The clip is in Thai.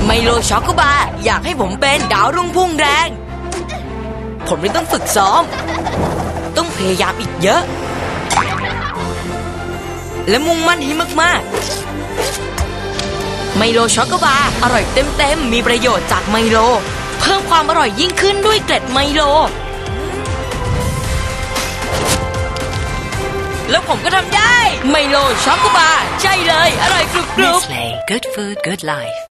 ไมโลช็อกโกบาร์อยากให้ผมเป็นดาวรุ่งพุ่งแรงผมเลยต้องฝึกซ้อมต้องพยายามอีกเยอะและมุ่งมั่นให้มากๆไมโลช็อกโกบาร์อร่อยเต็มๆมีประโยชน์จากไมโลเพิ่มความอร่อยยิ่งขึ้นด้วยเกล็ดไมโลแล้วผมก็ทำได้ไมโลช็อกโกบาร์ใช่เลยอร่อยกรุบๆ Nestle Good Food Good Life